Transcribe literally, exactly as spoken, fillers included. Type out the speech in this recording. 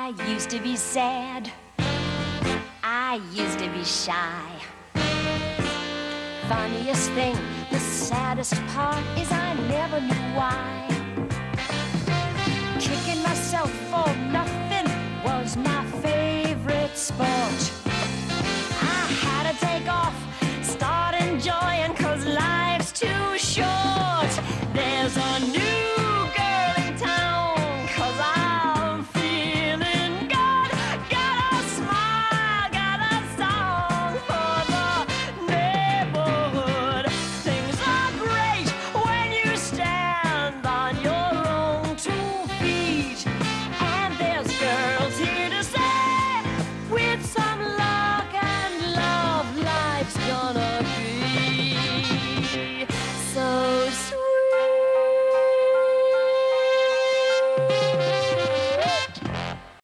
I used to be sad, I used to be shy. Funniest thing, the saddest part is I never knew why. Kicking myself for